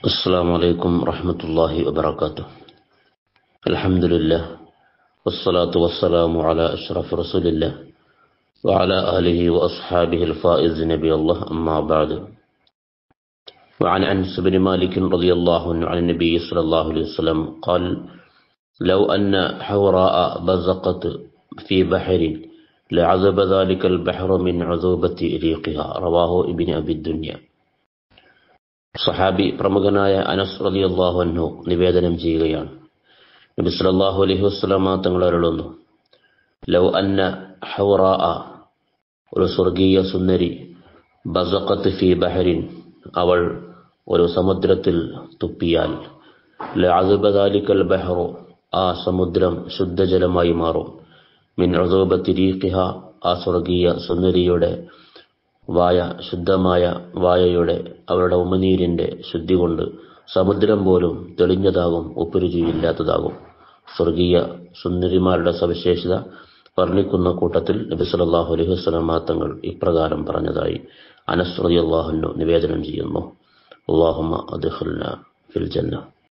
السلام عليكم ورحمة الله وبركاته. الحمد لله والصلاة والسلام على أشرف رسول الله وعلى آله وأصحابه الفائز نبي الله، أما بعد. وعن أنس بن مالك رضي الله عنه عن النبي صلى الله عليه وسلم قال: لو أن حوراء بزقت في بحر لعذب ذلك البحر من عذوبة ريقها. رواه ابن أبي الدنيا. സഹാബി പ്രമുഖനായ അനസ് റളിയല്ലാഹു അൻഹു നിവേദനം ചെയ്യുകയാണ്, നബി സല്ലല്ലാഹു അലൈഹി വസല്ലമ തങ്ങൾ അരുളുന്നു: ലൗ അന്ന ഹൗറാഅ, ഒരു സ്വർഗീയ സുന്ദരി, ബസഖത്ത് ഫീ ബഹരിൻ, അവൾ ഒരു സമുദ്രത്തിൽ തുപ്പിയാൽ, ലഅസബ ദാലിക്കൽ ബഹറു, ആ സമുദ്രം ശുദ്ധജലമായി മാറും, മിൻ ഉസൂബത്തി റീഖിഹ, ആ സ്വർഗീയ സുന്ദരിയുടെ വായ, ശുദ്ധമായ വായയുടെ, അവരുടെ ഉമിനീരിന്റെ ശുദ്ധി കൊണ്ട് സമുദ്രം പോലും തെളിഞ്ഞതാകും, ഉപ്പുരുചിയില്ലാത്തതാകും. സ്വർഗീയ സുന്ദരിമാരുടെ സവിശേഷത വർണ്ണിക്കുന്ന കൂട്ടത്തിൽ നബി സല്ലല്ലാഹു അലൈഹി വസല്ലം തങ്ങൾ ഇപ്രകാരം പറഞ്ഞതായി അനസ് റളിയല്ലാഹു അൻഹു നിവേദനം ചെയ്യുന്നു: അല്ലാഹുമ്മ അദ്ഖിൽനാ ഫിൽ ജന്ന.